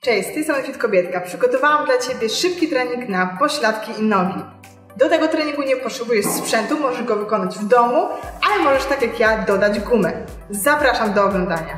Cześć, z tej strony Fit Kobietka. Przygotowałam dla Ciebie szybki trening na pośladki i nogi. Do tego treningu nie potrzebujesz sprzętu, możesz go wykonać w domu, ale możesz tak jak ja dodać gumę. Zapraszam do oglądania.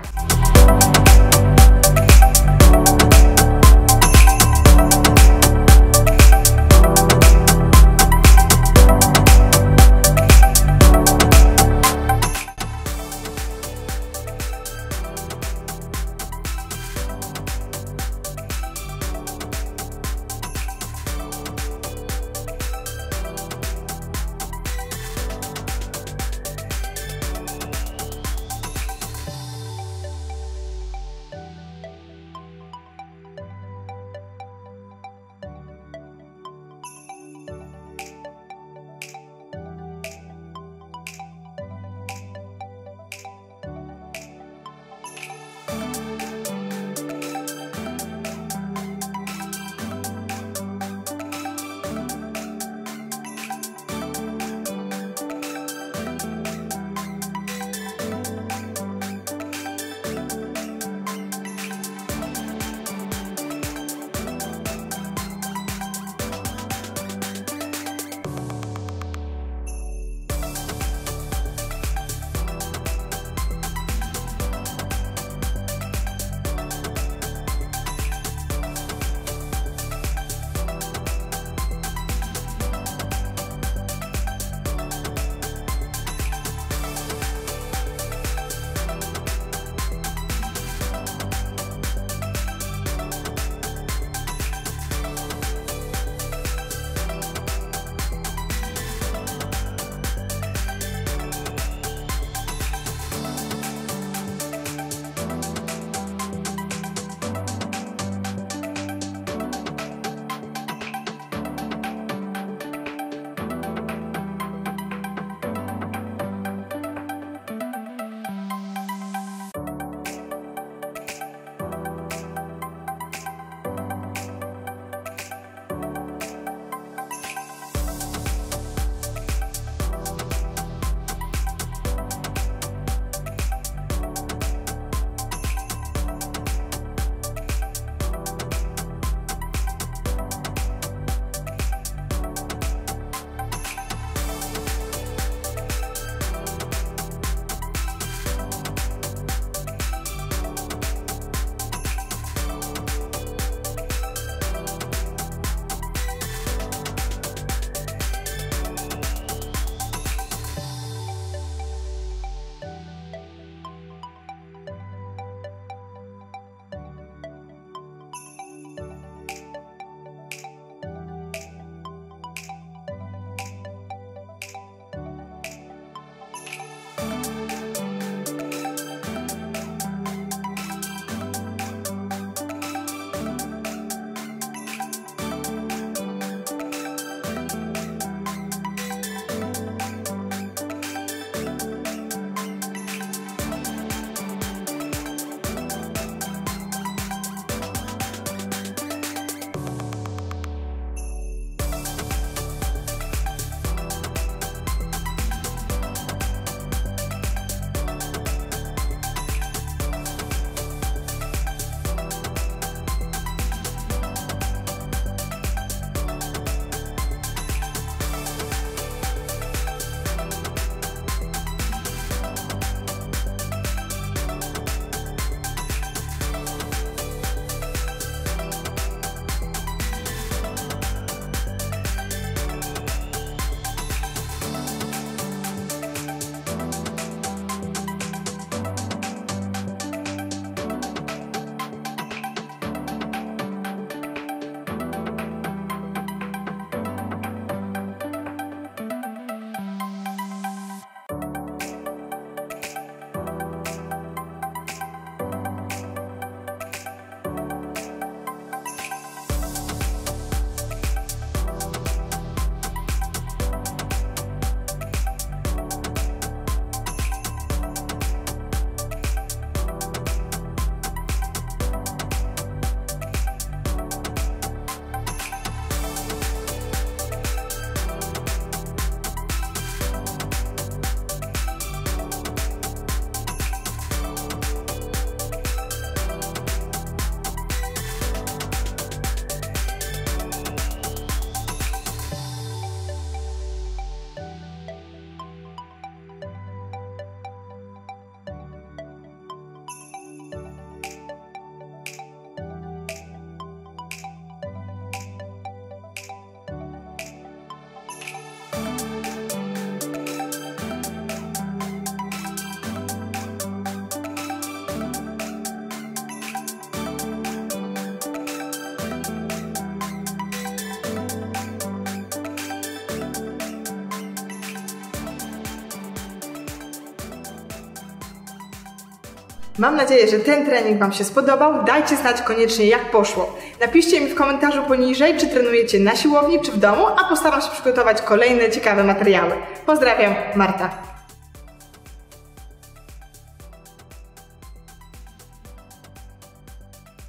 Mam nadzieję, że ten trening Wam się spodobał. Dajcie znać koniecznie, jak poszło. Napiszcie mi w komentarzu poniżej, czy trenujecie na siłowni, czy w domu, a postaram się przygotować kolejne ciekawe materiały. Pozdrawiam, Marta.